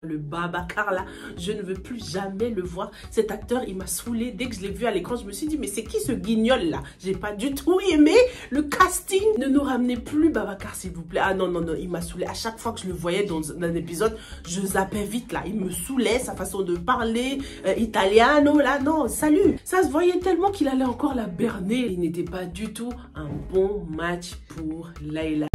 Le Babacar là, je ne veux plus jamais le voir. Cet acteur, il m'a saoulé. Dès que je l'ai vu à l'écran, je me suis dit, mais c'est qui ce guignol là? J'ai pas du tout aimé le casting. Ne nous ramenez plus Babacar, s'il vous plaît. Ah non, non, non, il m'a saoulé. À chaque fois que je le voyais dans un épisode, je zappais vite là. Il me saoulait, sa façon de parler, italiano là, non, salut. Ça se voyait tellement qu'il allait encore la berner. Il n'était pas du tout un bon match pour Layla.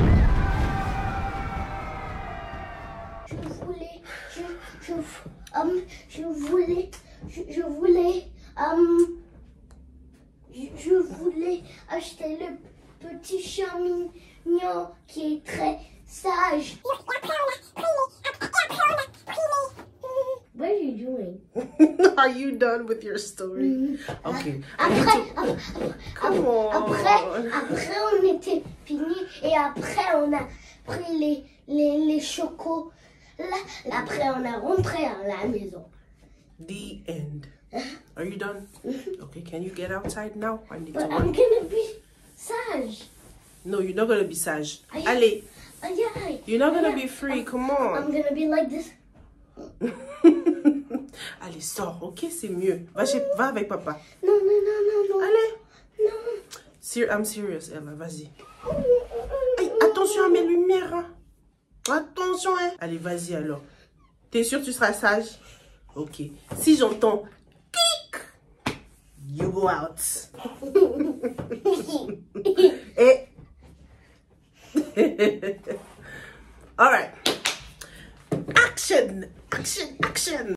Je voulais acheter le petit chat mignon qui est très sage. What are you doing? Are you done with your story? Okay. Après, on était fini et après, on a pris les chocolats. Après, on a rentré à la maison. The end. Are you done? Okay, can you get outside now? I need to But work. I'm gonna be sage. No, you're not gonna be sage. Allez, Yeah. you're not gonna be free. Come on. I'm gonna be like this. Allez, sors, ok, c'est mieux. Va avec papa. Non, non, non, non, non. Allez. Non. I'm serious, Ella, vas-y. Aïe, attention à mes lumières. Hein. Attention, hein. Allez, vas-y alors. T'es sûr que tu seras sage? Ok. Si j'entends tic, you go out. Et... All right. Action, action, action.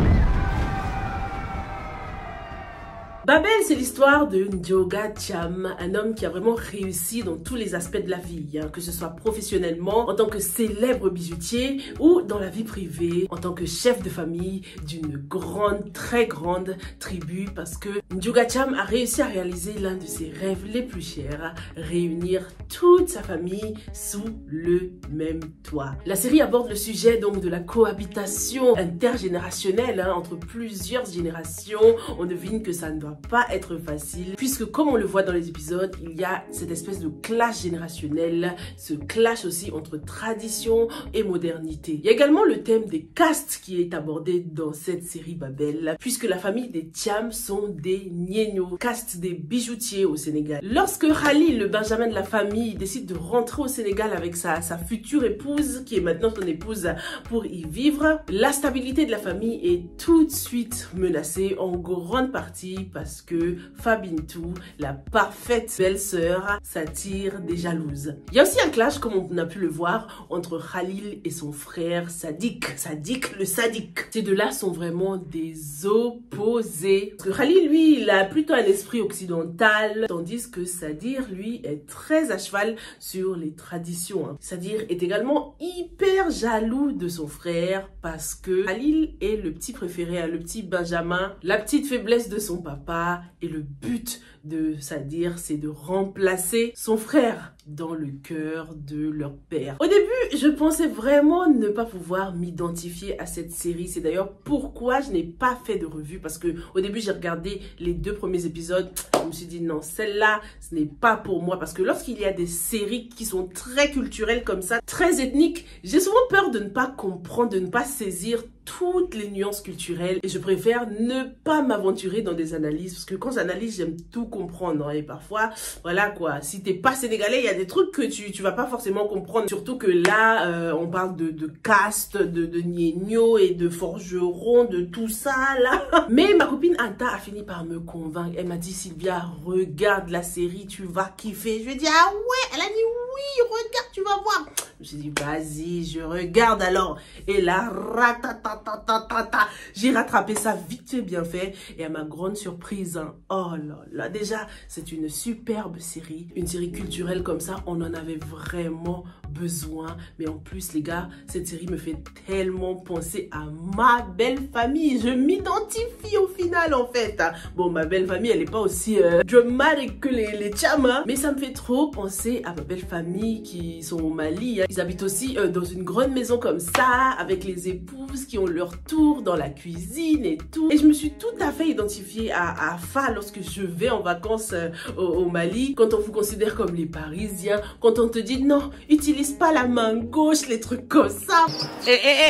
Babel, c'est l'histoire de Ndioga Thiam, un homme qui a vraiment réussi dans tous les aspects de la vie, hein, que ce soit professionnellement, en tant que célèbre bijoutier ou dans la vie privée, en tant que chef de famille d'une grande, très grande tribu, parce que Ndioga Thiam a réussi à réaliser l'un de ses rêves les plus chers, réunir toute sa famille sous le même toit. La série aborde le sujet donc de la cohabitation intergénérationnelle hein, entre plusieurs générations. On devine que ça ne doit pas être facile puisque comme on le voit dans les épisodes, il y a cette espèce de clash générationnel, ce clash aussi entre tradition et modernité. Il y a également le thème des castes qui est abordé dans cette série Babel puisque la famille des Thiam sont des Nyeno, caste des bijoutiers au Sénégal. Lorsque Khalil, le benjamin de la famille, décide de rentrer au Sénégal avec sa future épouse qui est maintenant son épouse pour y vivre, la stabilité de la famille est tout de suite menacée en grande partie parce que Fabintou, la parfaite belle-sœur, s'attire des jalouses. Il y a aussi un clash, comme on a pu le voir, entre Khalil et son frère Sadik. Sadik le sadique. Ces deux-là sont vraiment des opposés. Parce que Khalil, lui, il a plutôt un esprit occidental, tandis que Sadir, lui, est très à cheval sur les traditions. Hein. Sadir est également hyper jaloux de son frère parce que Khalil est le petit préféré, hein, le petit Benjamin, la petite faiblesse de son papa. Et le but de Sadir, c'est de remplacer son frère dans le cœur de leur père. Au début, je pensais vraiment ne pas pouvoir m'identifier à cette série. C'est d'ailleurs pourquoi je n'ai pas fait de revue parce que au début, j'ai regardé les 2 premiers épisodes. Je me suis dit non, celle-là, ce n'est pas pour moi parce que lorsqu'il y a des séries qui sont très culturelles comme ça, très ethniques, j'ai souvent peur de ne pas comprendre, de ne pas saisir toutes les nuances culturelles et je préfère ne pas m'aventurer dans des analyses parce que quand j'analyse, j'aime tout comprendre et parfois, voilà quoi, si t'es pas sénégalais, il y a des trucs que tu vas pas forcément comprendre, surtout que là, on parle de caste, de Nyeno et de forgeron, de tout ça là. Mais ma copine Anta a fini par me convaincre, elle m'a dit Sylvia, regarde la série, tu vas kiffer. Je lui ai dit ah ouais, elle a dit oui, regarde, tu vas voir. Je me suis dit vas-y, je regarde alors. Et là, ratatatatata, j'ai rattrapé ça vite fait bien fait et à ma grande surprise, hein, oh là là, déjà c'est une superbe série, une série culturelle comme ça, on en avait vraiment besoin. Mais en plus les gars, cette série me fait tellement penser à ma belle famille, je m'identifie au final en fait. Bon, ma belle famille elle est pas aussi dramatique que les Thiam, hein, mais ça me fait trop penser à ma belle famille qui sont au Mali, hein. Ils habitent aussi dans une grande maison comme ça avec les épouses qui ont leur tour dans la cuisine et tout, et je me suis tout à fait identifiée à Fa lorsque je vais en vacances au Mali, quand on vous considère comme les Parisiens, quand on te dit non, utilise pas la main gauche, les trucs comme ça.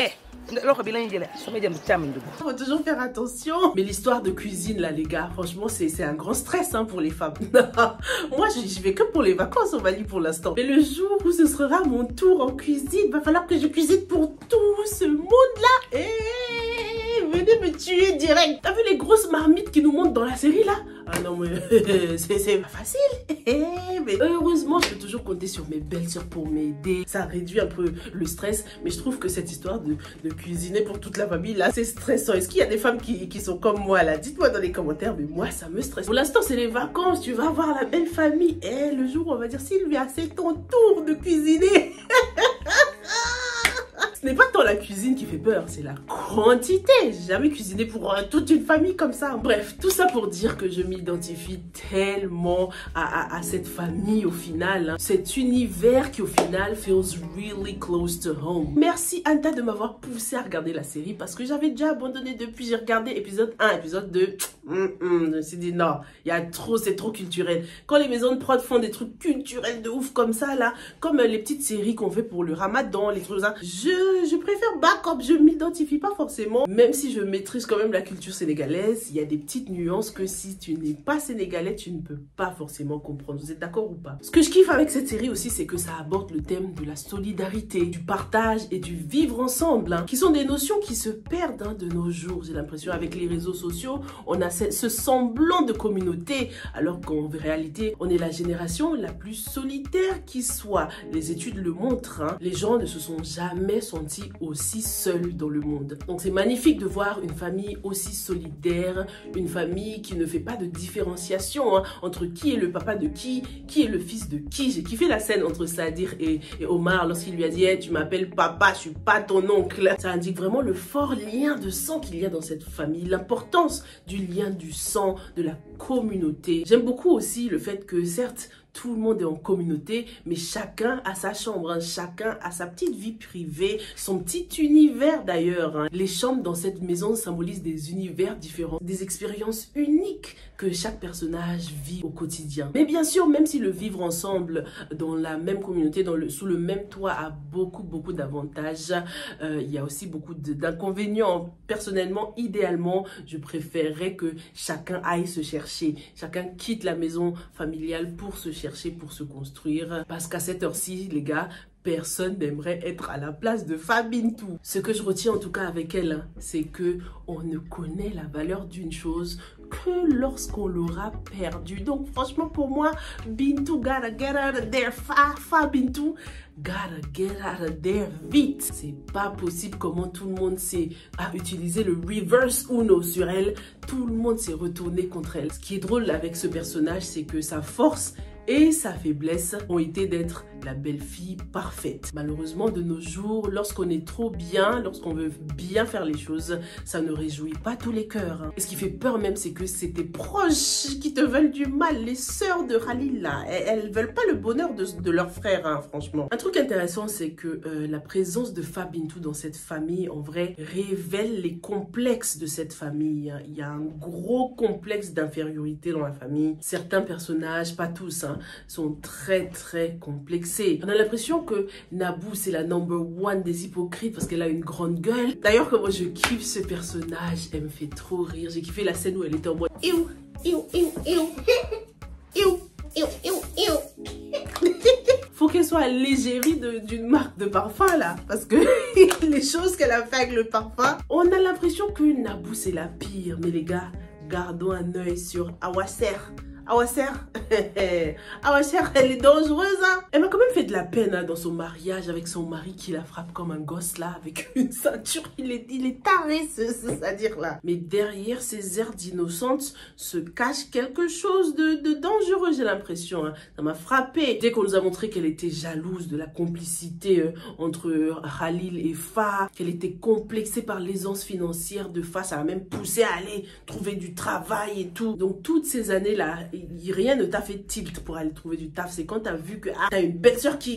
Faut toujours faire attention. Mais l'histoire de cuisine là les gars, franchement c'est un grand stress hein, pour les femmes. Moi je vais que pour les vacances au Mali pour l'instant. Mais le jour où ce sera mon tour en cuisine, va falloir que je cuisine pour tout ce monde là. Venez me tuer direct. T'as vu les grosses marmites qui nous montent dans la série là? Ah non mais c'est pas facile. Mais heureusement je peux toujours compter sur mes belles soeurs pour m'aider. Ça réduit un peu le stress. Mais je trouve que cette histoire de cuisiner pour toute la famille là, c'est stressant. Est-ce qu'il y a des femmes qui sont comme moi là? Dites-moi dans les commentaires. Mais moi ça me stresse. Pour l'instant c'est les vacances. Tu vas voir la belle famille. Et le jour où on va dire Sylvia c'est ton tour de cuisiner. Ce n'est pas tant la cuisine qui fait peur, c'est la quantité. J'ai jamais cuisiné pour toute une famille comme ça. Bref, tout ça pour dire que je m'identifie tellement à cette famille au final. Hein. Cet univers qui au final feels really close to home. Merci Anta de m'avoir poussé à regarder la série parce que j'avais déjà abandonné depuis. J'ai regardé épisode 1, épisode 2. Je me suis dit non, il y a trop, c'est trop culturel. Quand les maisons de prod font des trucs culturels de ouf comme ça là, comme les petites séries qu'on fait pour le ramadan, les trucs ça, je préfère backup, je m'identifie pas forcément. Même si je maîtrise quand même la culture sénégalaise, il y a des petites nuances que si tu n'es pas sénégalais, tu ne peux pas forcément comprendre. Vous êtes d'accord ou pas? Ce que je kiffe avec cette série aussi, c'est que ça aborde le thème de la solidarité, du partage et du vivre ensemble, hein, qui sont des notions qui se perdent hein, de nos jours. J'ai l'impression avec les réseaux sociaux, on a ce semblant de communauté, alors qu'en réalité, on est la génération la plus solitaire qui soit. Les études le montrent, hein, les gens ne se sont jamais sentis aussi seuls dans le monde. Donc c'est magnifique de voir une famille aussi solidaire, une famille qui ne fait pas de différenciation hein, entre qui est le papa de qui est le fils de qui. J'ai kiffé la scène entre Sadir et Omar lorsqu'il lui a dit hey, tu m'appelles papa, je suis pas ton oncle. Ça indique vraiment le fort lien de sang qu'il y a dans cette famille, l'importance du lien du sang, de la communauté. J'aime beaucoup aussi le fait que certes tout le monde est en communauté, mais chacun a sa chambre, hein. Chacun a sa petite vie privée, son petit univers d'ailleurs. Hein. Les chambres dans cette maison symbolisent des univers différents, des expériences uniques que chaque personnage vit au quotidien. Mais bien sûr, même si le vivre ensemble dans la même communauté, sous le même toit a beaucoup d'avantages, il y a aussi beaucoup d'inconvénients. Personnellement, idéalement, je préférerais que chacun aille se chercher, chacun quitte la maison familiale pour se chercher, pour se construire, parce qu'à cette heure-ci, les gars, personne n'aimerait être à la place de Bintou. Ce que je retiens en tout cas avec elle, hein, c'est que on ne connaît la valeur d'une chose que lorsqu'on l'aura perdue. Donc franchement pour moi, Bintou gotta get out of there. Bintou gotta get out of there vite. C'est pas possible comment tout le monde s'est utilisé le reverse Uno sur elle. Tout le monde s'est retourné contre elle. Ce qui est drôle avec ce personnage, c'est que sa force et sa faiblesse ont été d'être la belle-fille parfaite. Malheureusement, de nos jours, lorsqu'on est trop bien, lorsqu'on veut bien faire les choses, ça ne réjouit pas tous les cœurs. Hein. Et ce qui fait peur même, c'est que c'est tes proches qui te veulent du mal. Les sœurs de Khalil, là, elles veulent pas le bonheur de leur frère, hein, franchement. Un truc intéressant, c'est que la présence de Bintou dans cette famille, en vrai, révèle les complexes de cette famille. Hein. Il y a un gros complexe d'infériorité dans la famille. Certains personnages, pas tous, hein, sont très complexés. On a l'impression que Nabou c'est la number one des hypocrites parce qu'elle a une grande gueule. D'ailleurs que moi je kiffe ce personnage, elle me fait trop rire. J'ai kiffé la scène où elle était en mode iou. Faut qu'elle soit l'égérie d'une marque de parfum là, parce que les choses qu'elle a fait avec le parfum, on a l'impression que Nabou c'est la pire. Mais les gars, gardons un œil sur Awasser. Awasser, elle est dangereuse, hein. Elle m'a quand même fait de la peine hein, dans son mariage avec son mari qui la frappe comme un gosse là, avec une ceinture. Il est taré, c'est-à-dire là. Mais derrière ces airs d'innocence se cache quelque chose de dangereux, j'ai l'impression. Hein. Ça m'a frappé. Dès qu'on nous a montré qu'elle était jalouse de la complicité entre Khalil et Fa, qu'elle était complexée par l'aisance financière de Fa, ça a même poussé à aller trouver du travail et tout. Donc toutes ces années là, rien ne t'a fait tilt pour aller trouver du taf. C'est quand t'as vu que t'as une belle sœur qui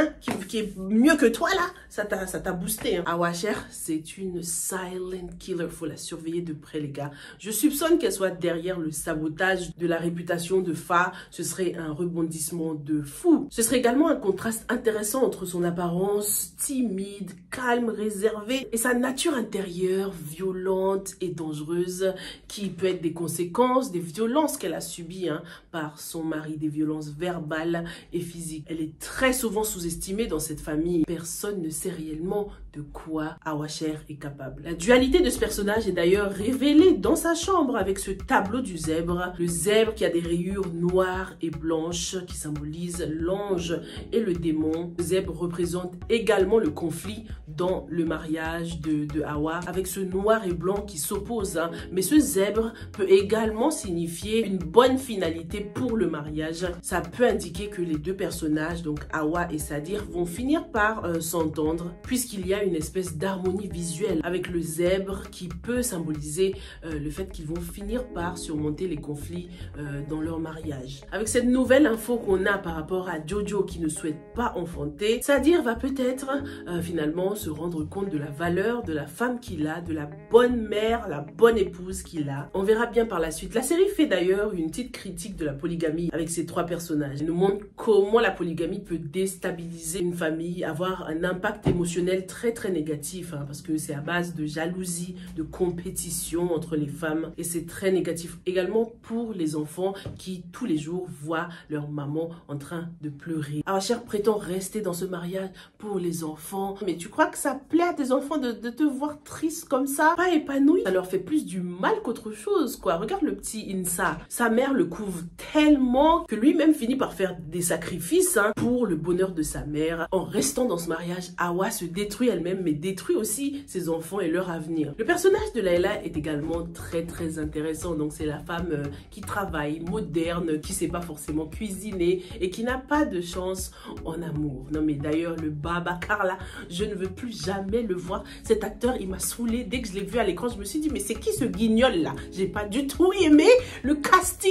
est mieux que toi là, ça t'a boosté. Hawa Sher, c'est une silent killer. Faut la surveiller de près les gars. Je soupçonne qu'elle soit derrière le sabotage de la réputation de Fa. Ce serait un rebondissement de fou. Ce serait également un contraste intéressant entre son apparence timide, calme, réservée et sa nature intérieure violente et dangereuse qui peut être des conséquences des violences qu'elle a subies par son mari, des violences verbales et physiques. Elle est très souvent sous-estimée dans cette famille. Personne ne sait réellement de quoi Hawa Sher est capable. La dualité de ce personnage est d'ailleurs révélée dans sa chambre avec ce tableau du zèbre. Le zèbre qui a des rayures noires et blanches qui symbolisent l'ange et le démon. Le zèbre représente également le conflit dans le mariage de Hawa avec ce noir et blanc qui s'opposent. Mais ce zèbre peut également signifier une bonne finalité pour le mariage. Ça peut indiquer que les deux personnages, donc Hawa et Sadir, vont finir par s'entendre puisqu'il y a une espèce d'harmonie visuelle avec le zèbre qui peut symboliser le fait qu'ils vont finir par surmonter les conflits dans leur mariage. Avec cette nouvelle info qu'on a par rapport à Jojo qui ne souhaite pas enfanter, Sadir va peut-être finalement se rendre compte de la valeur de la femme qu'il a, de la bonne mère, la bonne épouse qu'il a. On verra bien par la suite. La série fait d'ailleurs une petite critique de la polygamie avec ces trois personnages. Elle nous montre comment la polygamie peut déstabiliser une famille, avoir un impact émotionnel très négatif parce que c'est à base de jalousie, de compétition entre les femmes et c'est très négatif également pour les enfants qui tous les jours voient leur maman en train de pleurer. Hawa Sher prétend rester dans ce mariage pour les enfants, mais tu crois que ça plaît à tes enfants de te voir triste comme ça, pas épanoui? Ça leur fait plus du mal qu'autre chose quoi. Regarde le petit Insa, sa mère le couvre tellement que lui-même finit par faire des sacrifices pour le bonheur de sa mère. En restant dans ce mariage, Hawa se détruit elle-même mais détruit aussi ses enfants et leur avenir. Le personnage de Layla est également très intéressant. Donc c'est la femme qui travaille, moderne, qui sait pas forcément cuisiner et qui n'a pas de chance en amour. Non mais d'ailleurs le Babacar là, je ne veux plus jamais le voir. Cet acteur il m'a saoulé dès que je l'ai vu à l'écran. Je me suis dit mais c'est qui ce guignol là? J'ai pas du tout aimé le casting.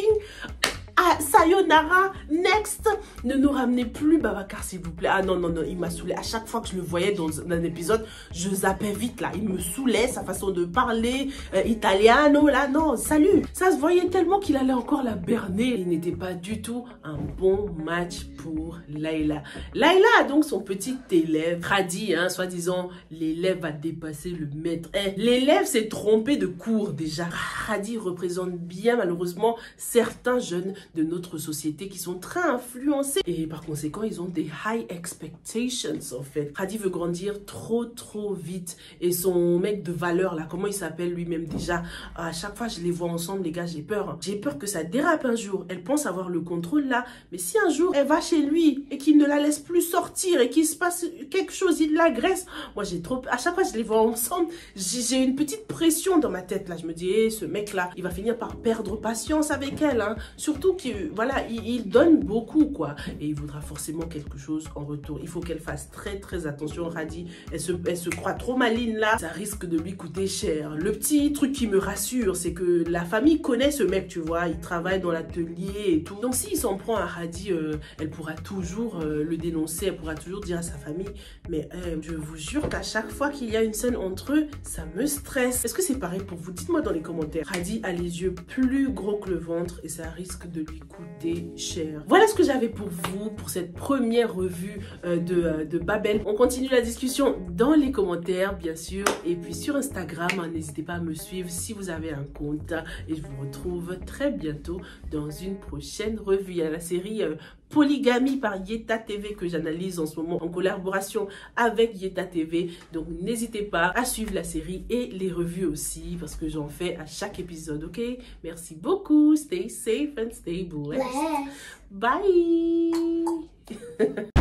Ah, sayonara, next. Ne nous ramenez plus Babacar s'il vous plaît. Ah non, il m'a saoulé. À chaque fois que je le voyais dans un épisode, je zappais vite là. Il me saoulait, sa façon de parler, italiano là, non, salut. Ça se voyait tellement qu'il allait encore la berner. Il n'était pas du tout un bon match pour Layla. Layla a donc son petit élève, Khadi, soi-disant, l'élève va dépasser le maître. L'élève s'est trompé de cours déjà. Khadi représente bien malheureusement certains jeunes de notre société qui sont très influencés et par conséquent ils ont des high expectations en fait. Khadi veut grandir trop vite et son mec de valeur là, comment il s'appelle lui-même déjà, à chaque fois je les vois ensemble les gars, j'ai peur. J'ai peur que ça dérape un jour. Elle pense avoir le contrôle là, mais si un jour elle va chez lui et qu'il ne la laisse plus sortir et qu'il se passe quelque chose, il l'agresse, moi j'ai trop, à chaque fois je les vois ensemble, j'ai une petite pression dans ma tête là, je me dis ce mec là il va finir par perdre patience avec elle surtout que voilà, il donne beaucoup quoi et il voudra forcément quelque chose en retour. Il faut qu'elle fasse très attention. Khadi, elle se croit trop maligne là, ça risque de lui coûter cher. Le petit truc qui me rassure, c'est que la famille connaît ce mec, tu vois, il travaille dans l'atelier et tout. Donc s'il s'en prend à Khadi, elle pourra toujours le dénoncer, elle pourra toujours dire à sa famille, mais je vous jure qu'à chaque fois qu'il y a une scène entre eux, ça me stresse. Est-ce que c'est pareil pour vous? Dites-moi dans les commentaires. Khadi a les yeux plus gros que le ventre et ça risque de lui coûter cher. Voilà ce que j'avais pour vous pour cette première revue de Babel. On continue la discussion dans les commentaires bien sûr et puis sur Instagram, n'hésitez pas à me suivre si vous avez un compte et je vous retrouve très bientôt dans une prochaine revue. Il y a la série Polygamie par Yeta TV que j'analyse en ce moment en collaboration avec Yeta TV. Donc n'hésitez pas à suivre la série et les revues aussi parce que j'en fais à chaque épisode, ok? Merci beaucoup. Stay safe and stay blessed. Bye.